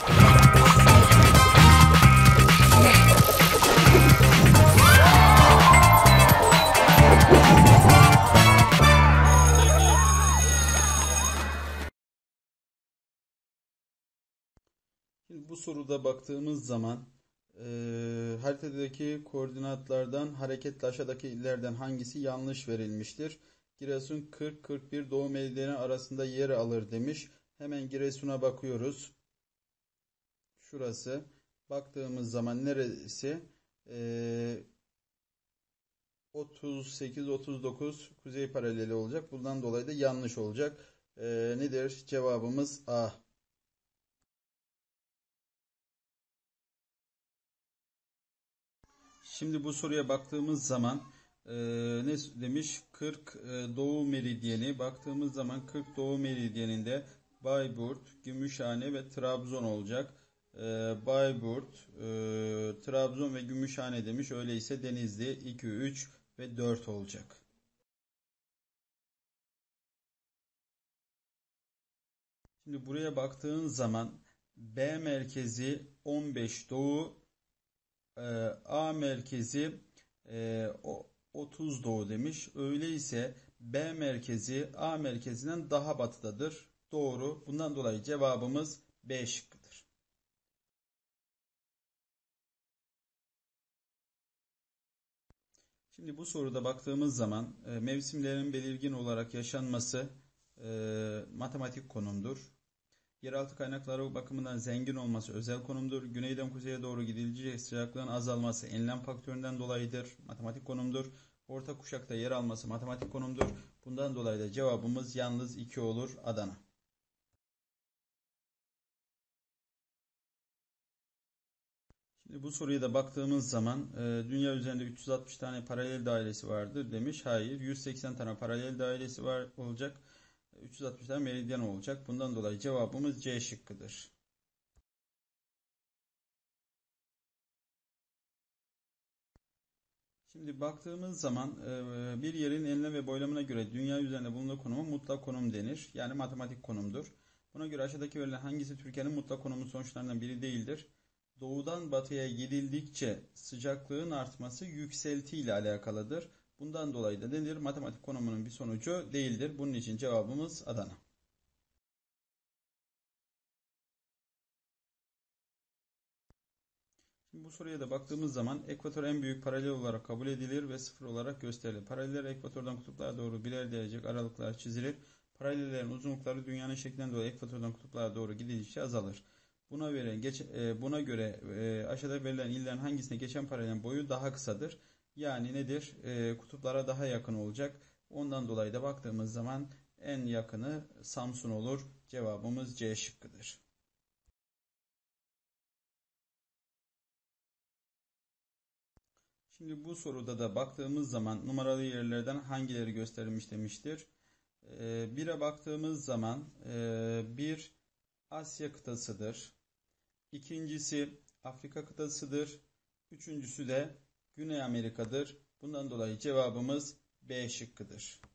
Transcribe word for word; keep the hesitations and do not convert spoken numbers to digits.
Şimdi bu soruda baktığımız zaman eee, haritadaki koordinatlardan hareketle aşağıdaki illerden hangisi yanlış verilmiştir? Giresun kırk kırk bir doğu meridyeni arasında yer alır demiş. Hemen Giresun'a bakıyoruz. Şurası. Baktığımız zaman neresi? Eee otuz sekiz otuz dokuz kuzey paraleli olacak. Bundan dolayı da yanlış olacak. Eee, nedir? Cevabımız A. Şimdi bu soruya baktığımız zaman e, ne demiş? kırk e, Doğu Meridyeni. Baktığımız zaman kırk Doğu Meridyeninde Bayburt, Gümüşhane ve Trabzon olacak. E, Bayburt, e, Trabzon ve Gümüşhane demiş. Öyleyse Denizli iki, üç ve dört olacak. Şimdi buraya baktığın zaman B merkezi on beş Doğu, e, A merkezi e, o- otuz doğu demiş. Öyleyse B merkezi A merkezinden daha batıdadır. Doğru. Bundan dolayı cevabımız B şıkkıdır. Şimdi bu soruda baktığımız zaman e, mevsimlerin belirgin olarak yaşanması e, matematik konumdur. Yeraltı kaynakları bakımından zengin olması özel konumdur. Güneyden kuzeye doğru gidilecek sıcaklığın azalması enlem faktöründen dolayıdır. Matematik konumdur. Orta kuşakta yer alması matematik konumdur. Bundan dolayı da cevabımız yalnız iki olur, Adana. Şimdi bu soruya da baktığımız zaman e, dünya üzerinde üç yüz altmış tane paralel dairesi vardır demiş. Hayır, yüz seksen tane paralel dairesi var olacak. üç yüz altmış tane meridyen olacak. Bundan dolayı cevabımız C şıkkıdır. Şimdi baktığımız zaman e, bir yerin enlem ve boylamına göre dünya üzerinde bulunduğu konumu mutlak konum denir. Yani matematik konumdur. Buna göre aşağıdaki verilen hangisi Türkiye'nin mutlak konumu sonuçlarından biri değildir? Doğudan batıya gidildikçe sıcaklığın artması yükselti ile alakalıdır. Bundan dolayı da nedir? Matematik konumunun bir sonucu değildir. Bunun için cevabımız Adana. Şimdi bu soruya da baktığımız zaman ekvator en büyük paralel olarak kabul edilir ve sıfır olarak gösterilir. Paraleller ekvatordan kutuplara doğru birer derecelik aralıklar çizilir. Paralellerin uzunlukları dünyanın şeklinden dolayı ekvatordan kutuplara doğru gidildikçe azalır. Buna göre, geç, e, buna göre e, aşağıda verilen illerin hangisine geçen paralelin boyu daha kısadır? Yani nedir? E, kutuplara daha yakın olacak. Ondan dolayı da baktığımız zaman en yakını Samsun olur. Cevabımız C şıkkıdır. Şimdi bu soruda da baktığımız zaman numaralı yerlerden hangileri gösterilmiş demiştir. Ee, bire baktığımız zaman e, bir Asya kıtasıdır. İkincisi Afrika kıtasıdır. Üçüncüsü de Güney Amerika'dır. Bundan dolayı cevabımız B şıkkıdır.